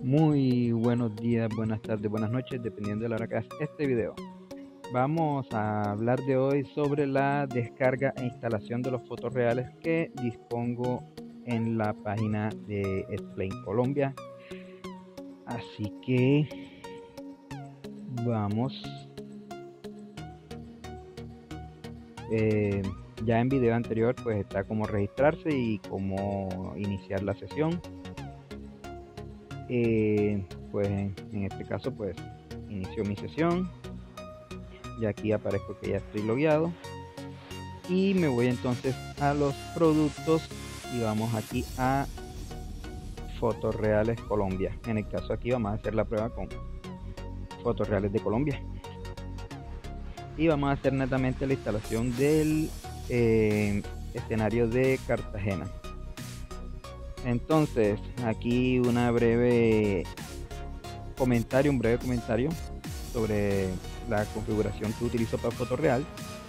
Muy buenos días, buenas tardes, buenas noches, dependiendo de la hora que hagas este video. Vamos a hablar de hoy sobre la descarga e instalación de los fotorreales que dispongo en la página de Explain Colombia. Así que vamos. Ya en video anterior pues está cómo registrarse y cómo iniciar la sesión. Pues en este caso pues inicio mi sesión y aquí aparezco que ya estoy logueado y me voy entonces a los productos y vamos aquí a Fotorreales Colombia. En el caso aquí vamos a hacer la prueba con Fotorreales de Colombia y vamos a hacer netamente la instalación del escenario de Cartagena. Entonces aquí un breve comentario sobre la configuración que utilizo para Fotorreal.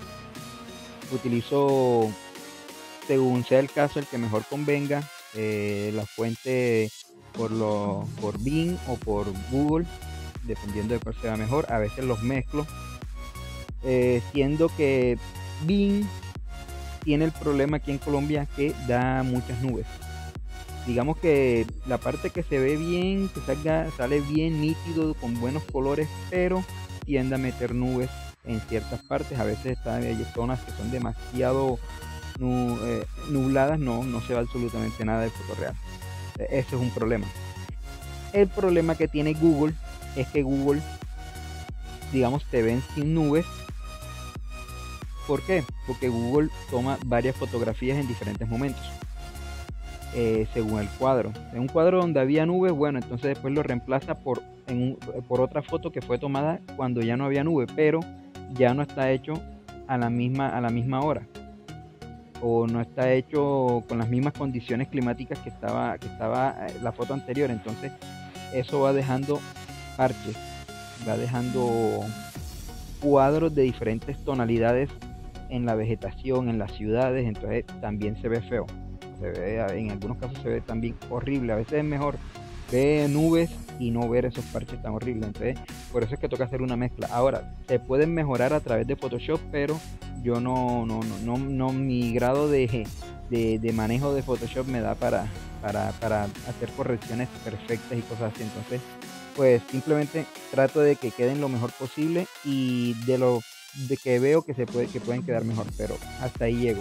Utilizo, según sea el caso, el que mejor convenga, la fuente por Bing o por Google, dependiendo de cuál sea mejor. A veces los mezclo, siendo que Bing tiene el problema aquí en Colombia que da muchas nubes. Digamos que la parte que se ve bien, que sale bien nítido, con buenos colores, pero tiende a meter nubes en ciertas partes. A veces hay zonas que son demasiado nubladas, no se ve absolutamente nada del fotorreal. Eso es un problema. El problema que tiene Google es que Google, digamos, te ven sin nubes. ¿Por qué? Porque Google toma varias fotografías en diferentes momentos. Según el cuadro. En un cuadro donde había nubes, bueno, entonces después lo reemplaza por otra foto que fue tomada cuando ya no había nube, pero ya no está hecho a la misma hora, o no está hecho con las mismas condiciones climáticas que estaba la foto anterior. Entonces eso va dejando parches, va dejando cuadros de diferentes tonalidades en la vegetación, en las ciudades. Entonces también se ve feo. En algunos casos se ve también horrible. A veces es mejor ver nubes y no ver esos parches tan horribles. Entonces por eso es que toca hacer una mezcla. Ahora se pueden mejorar a través de Photoshop, pero yo no mi grado de manejo de Photoshop me da para hacer correcciones perfectas y cosas así. Entonces pues simplemente trato de que queden lo mejor posible y de que veo que pueden quedar mejor, pero hasta ahí llego.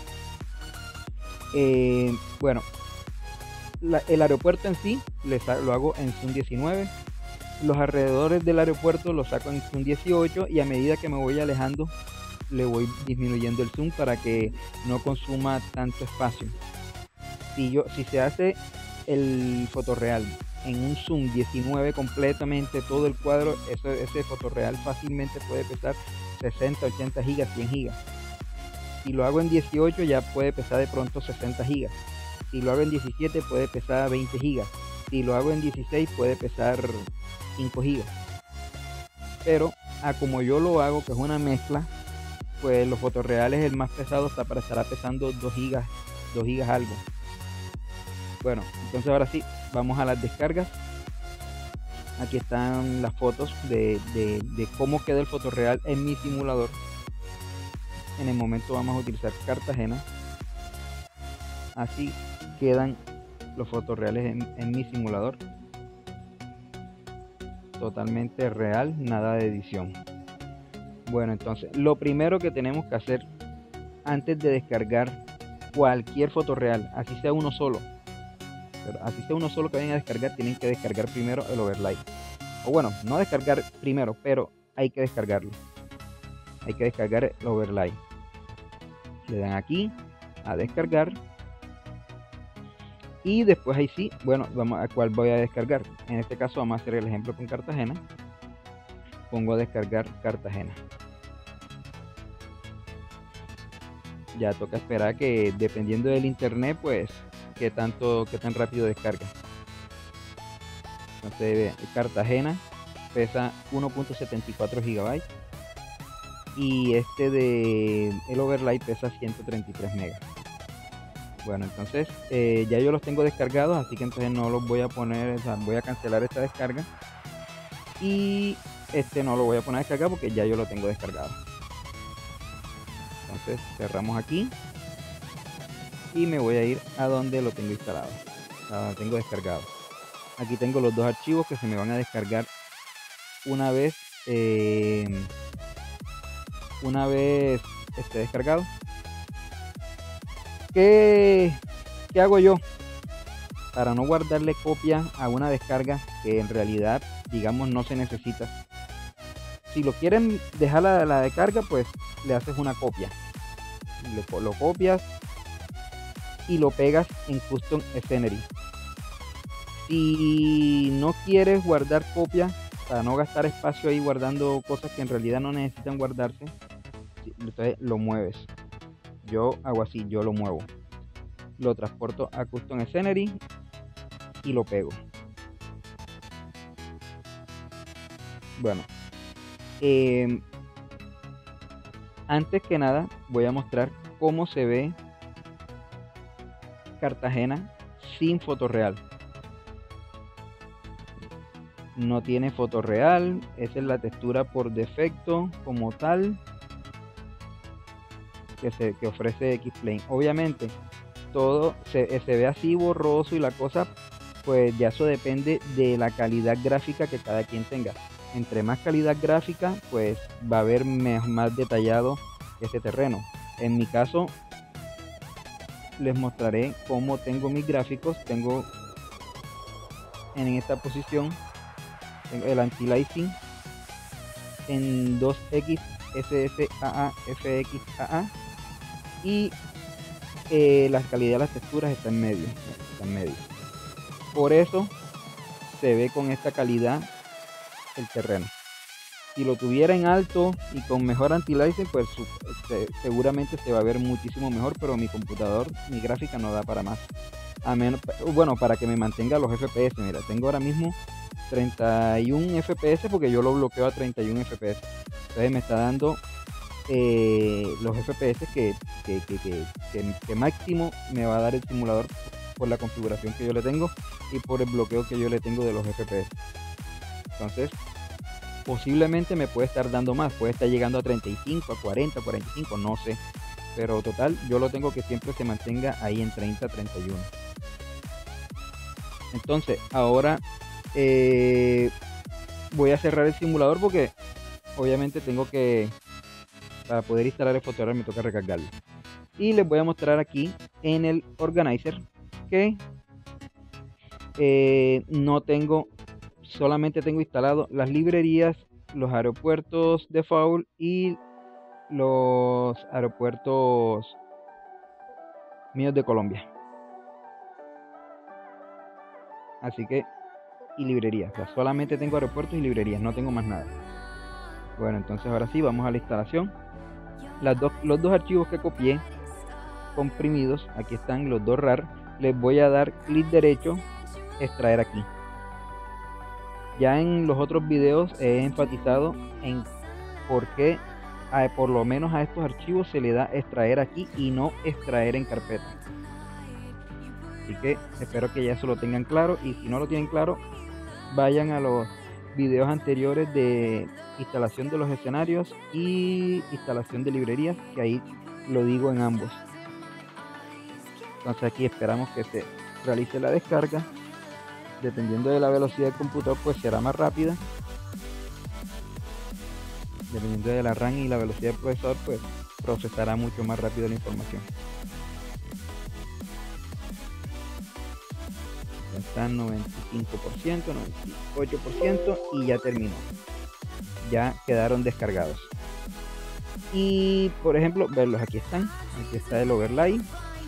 Bueno, el aeropuerto en sí lo hago en Zoom 19. Los alrededores del aeropuerto los saco en Zoom 18 y a medida que me voy alejando le voy disminuyendo el zoom para que no consuma tanto espacio. Si se hace el fotorreal en un Zoom 19 completamente todo el cuadro, ese fotorreal fácilmente puede pesar 60, 80 gigas, 100 gigas. Si lo hago en 18 ya puede pesar de pronto 60 gigas. Si lo hago en 17 puede pesar 20 gigas. Si lo hago en 16 puede pesar 5 gigas. Pero como yo lo hago, que es una mezcla, pues los fotorreales, el más pesado estará pesando 2 gigas algo. Bueno, entonces ahora sí, vamos a las descargas. Aquí están las fotos de cómo queda el fotorreal en mi simulador. En el momento vamos a utilizar Cartagena. Así quedan los fotorreales en mi simulador. Totalmente real, nada de edición. Bueno, entonces lo primero que tenemos que hacer antes de descargar cualquier fotorreal, así sea uno solo, que vayan a descargar, tienen que descargar primero el overlay. O bueno, no descargar primero, pero hay que descargarlo. Hay que descargar el overlay. Le dan aquí a descargar y después ahí sí, bueno, vamos a cuál voy a descargar. En este caso vamos a hacer el ejemplo con Cartagena. Pongo a descargar Cartagena. Ya toca esperar que, dependiendo del internet, pues qué tan rápido descarga. Entonces Cartagena pesa 1.74 GB y el overlay pesa 133 megas. Bueno, entonces ya yo los tengo descargados, así que entonces no los voy a poner, o sea, voy a cancelar esta descarga y este no lo voy a poner a descargar porque ya yo lo tengo descargado. Entonces cerramos aquí y me voy a ir a donde lo tengo instalado, a donde tengo descargado. Aquí tengo los dos archivos que se me van a descargar una vez esté descargado. ¿Qué hago yo para no guardarle copia a una descarga que en realidad, digamos, no se necesita? Si lo quieren dejar la descarga, pues le haces una copia, lo copias y lo pegas en Custom Scenery. Si no quieres guardar copia para no gastar espacio ahí guardando cosas que en realidad no necesitan guardarse, entonces lo mueves. Yo hago así, yo lo muevo, lo transporto a Custom Scenery y lo pego. Bueno, antes que nada voy a mostrar cómo se ve Cartagena sin foto real. No tiene foto real, esa es la textura por defecto como tal que ofrece X-Plane. Obviamente todo se ve así borroso y la cosa, pues ya eso depende de la calidad gráfica que cada quien tenga. Entre más calidad gráfica, pues va a ver más detallado este terreno. En mi caso, les mostraré cómo tengo mis gráficos. Tengo en esta posición el anti-aliasing en 2x SSAA FXAA y la calidad de las texturas está en medio, por eso se ve con esta calidad el terreno. Si lo tuviera en alto y con mejor anti-aliasing, pues seguramente se va a ver muchísimo mejor, pero mi computador, mi gráfica no da para más, a menos, bueno, para que me mantenga los FPS. Mira, tengo ahora mismo 31 FPS porque yo lo bloqueo a 31 FPS. Entonces me está dando los FPS que máximo me va a dar el simulador por la configuración que yo le tengo y por el bloqueo que yo le tengo de los FPS. Entonces posiblemente me puede estar dando más, puede estar llegando a 35, a 40, 45, no sé, pero total yo lo tengo que siempre se mantenga ahí en 30, 31. Entonces ahora voy a cerrar el simulador porque obviamente tengo que, para poder instalar el Photoreal me toca recargarlo. Y les voy a mostrar aquí en el organizer que no tengo, solamente tengo instalado las librerías, los aeropuertos default y los aeropuertos míos de Colombia. Así que, y librerías, o sea, solamente tengo aeropuertos y librerías, no tengo más nada. Bueno, entonces ahora sí, vamos a la instalación. Los dos archivos que copié comprimidos, aquí están los dos RAR. Les voy a dar clic derecho, extraer aquí. Ya en los otros videos he enfatizado en por qué por lo menos a estos archivos se le da extraer aquí y no extraer en carpeta. Así que espero que ya eso lo tengan claro, y si no lo tienen claro, vayan a los videos anteriores de instalación de los escenarios y instalación de librerías, que ahí lo digo en ambos. Entonces aquí esperamos que se realice la descarga. Dependiendo de la velocidad del computador, pues será más rápida. Dependiendo de la RAM y la velocidad del procesador, pues procesará mucho más rápido la información. Ya está en 95%, 98% y ya terminó. Ya quedaron descargados. Y por ejemplo, verlos, aquí están. Aquí está el overlay.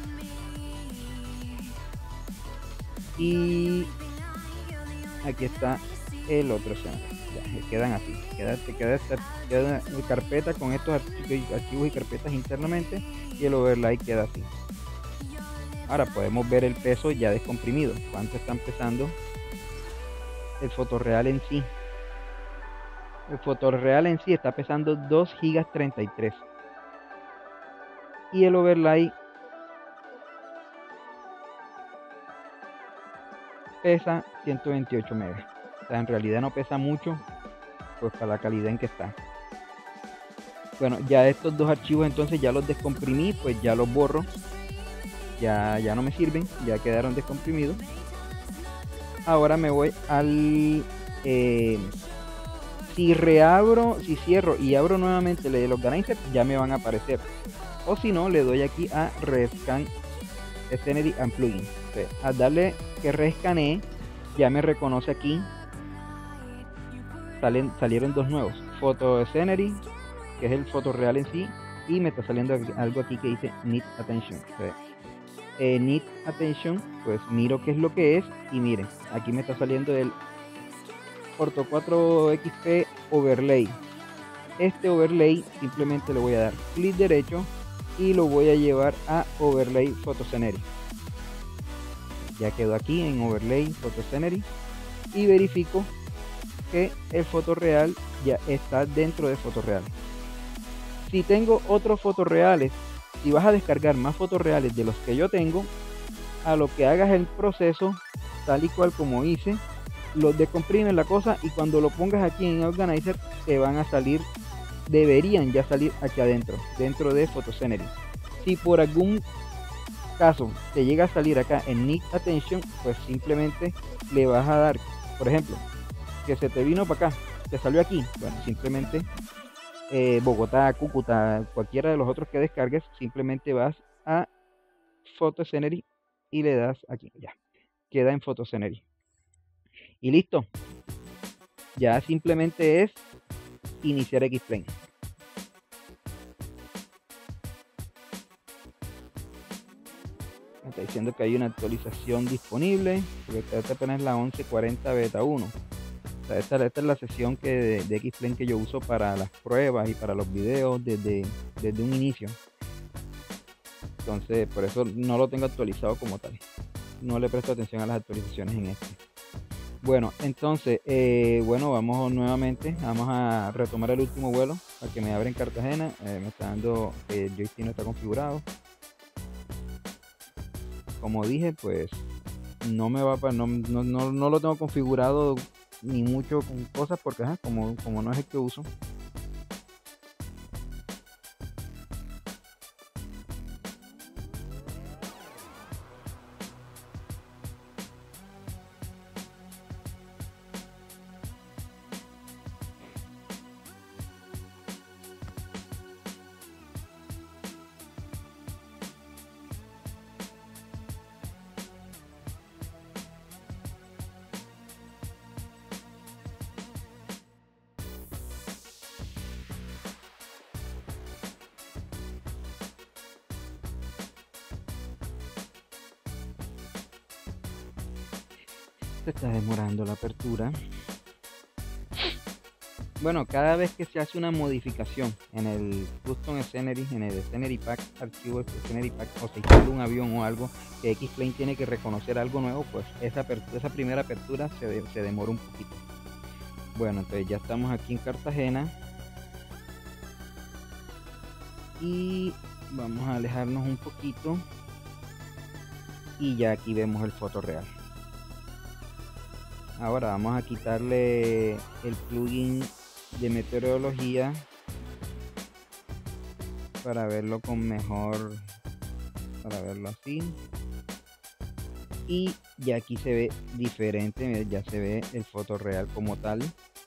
Y aquí está el otro escenario. Ya, quedan así. Queda carpeta con estos archivos y carpetas internamente, y el overlay queda así. Ahora podemos ver el peso ya descomprimido, cuánto están pesando el Photoreal en sí. El Photoreal en sí está pesando 2 GB 33 y el overlay pesa 128 megas. O sea, en realidad no pesa mucho, pues para la calidad en que está. Bueno, ya estos dos archivos entonces ya los descomprimí, pues ya los borro. Ya no me sirven, ya quedaron descomprimidos. Ahora me voy al... si cierro y abro nuevamente el Organizer, ya me van a aparecer. O si no, le doy aquí a Rescan Scenery and Plugin. Al darle que rescanee, ya me reconoce aquí. Salieron dos nuevos. Photo Scenery, que es el foto real en sí. Y me está saliendo algo aquí que dice Need Attention. Need Attention, pues miro qué es lo que es. Y miren, aquí me está saliendo el Orto 4 XP Overlay. Este overlay simplemente le voy a dar clic derecho y lo voy a llevar a Overlay Photo Scenery. Ya quedó aquí en Overlay Photo Scenery y verifico que el fotorreal ya está dentro de fotorreal. Si tengo otros fotorreales, si vas a descargar más fotorreales de los que yo tengo, a lo que hagas el proceso tal y cual como hice, los descomprimes la cosa y cuando lo pongas aquí en Organizer te van a salir, deberían ya salir aquí adentro, dentro de Photo Scenery. Si por algún caso te llega a salir acá en Need Attention, pues simplemente le vas a dar, por ejemplo, que se te vino para acá, te salió aquí, bueno, simplemente Bogotá, Cúcuta, cualquiera de los otros que descargues, simplemente vas a Photo Scenery y le das aquí, ya, queda en Photo Scenery. Y listo, ya simplemente es iniciar Xplane. Me está diciendo que hay una actualización disponible, porque esta apenas es la 1140 beta 1. O sea, esta es la sesión de Xplane que yo uso para las pruebas y para los videos desde un inicio. Entonces, por eso no lo tengo actualizado como tal. No le presto atención a las actualizaciones en este. Bueno, entonces, bueno, vamos nuevamente. Vamos a retomar el último vuelo para que me abra en Cartagena. Me está dando que el joystick no está configurado. Como dije, pues no me va para, no lo tengo configurado ni mucho con cosas porque como no es el que uso. Se está demorando la apertura. Bueno, cada vez que se hace una modificación en el Custom Scenery, en el Scenery Pack, archivo de Scenery Pack, o se instala un avión o algo, que Xplane tiene que reconocer algo nuevo, pues esa primera apertura se demora un poquito. Bueno, entonces ya estamos aquí en Cartagena. Y vamos a alejarnos un poquito. Y ya aquí vemos el foto real. Ahora vamos a quitarle el plugin de meteorología para verlo con mejor, para verlo así. Y ya aquí se ve diferente, ya se ve el foto real como tal.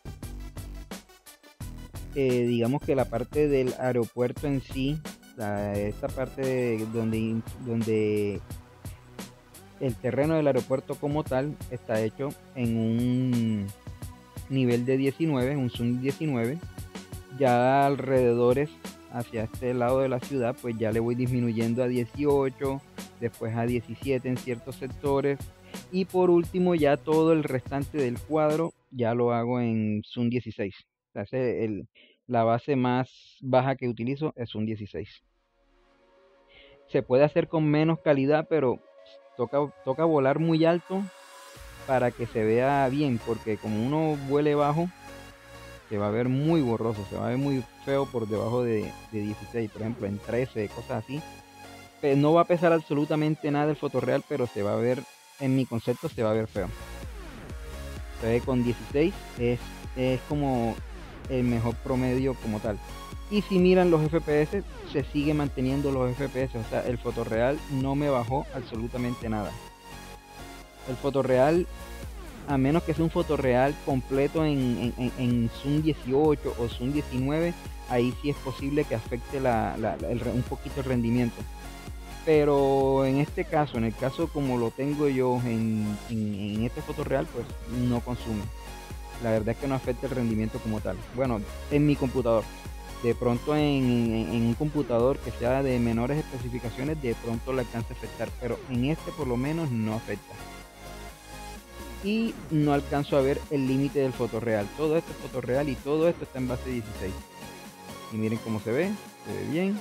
Digamos que la parte del aeropuerto en sí, esta parte donde el terreno del aeropuerto como tal está hecho en un nivel de 19, un zoom 19. Ya alrededores hacia este lado de la ciudad, pues ya le voy disminuyendo a 18, después a 17 en ciertos sectores, y por último ya todo el restante del cuadro ya lo hago en zoom 16. O sea, la base más baja que utilizo es un 16. Se puede hacer con menos calidad, pero toca volar muy alto para que se vea bien, porque como uno vuele bajo, se va a ver muy borroso, se va a ver muy feo por debajo de 16, por ejemplo en 13, cosas así. No va a pesar absolutamente nada el fotorreal, pero se va a ver en mi concepto se va a ver feo. Se ve con 16 es como el mejor promedio como tal. Y si miran los FPS, se sigue manteniendo los FPS, o sea, el fotorreal no me bajó absolutamente nada. El fotorreal, a menos que sea un fotorreal completo en Zoom 18 o Zoom 19, ahí sí es posible que afecte un poquito el rendimiento. Pero en este caso, en el caso como lo tengo yo en este fotorreal, pues no consume. La verdad es que no afecta el rendimiento como tal. Bueno, en mi computador. De pronto en un computador que sea de menores especificaciones, de pronto le alcanza a afectar. Pero en este por lo menos no afecta. Y no alcanzo a ver el límite del fotorreal. Todo esto es fotorreal y todo esto está en base 16. Y miren cómo se ve bien.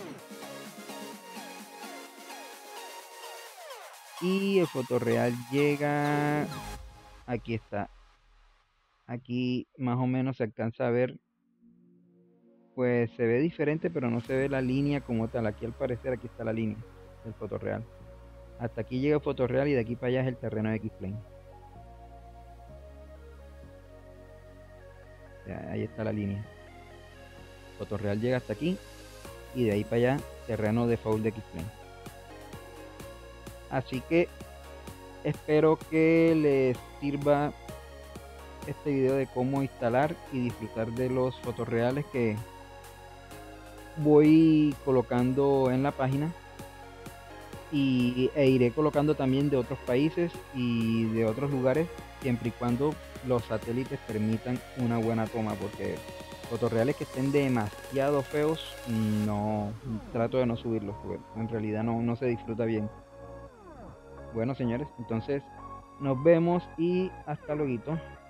Y el fotorreal llega, aquí está, aquí más o menos se alcanza a ver, pues se ve diferente pero no se ve la línea como tal. Aquí al parecer aquí está la línea del fotorreal. Hasta aquí llega el fotorreal y de aquí para allá es el terreno de X-Plane. Ahí está la línea. Fotorreal llega hasta aquí y de ahí para allá terreno de foul de X-Plane. Así que espero que les sirva este video de cómo instalar y disfrutar de los fotorreales que voy colocando en la página, e iré colocando también de otros países y de otros lugares, siempre y cuando los satélites permitan una buena toma, porque fotorreales que estén demasiado feos, no trato de no subirlos, porque en realidad no se disfruta bien. Bueno, señores, entonces nos vemos y hasta luego.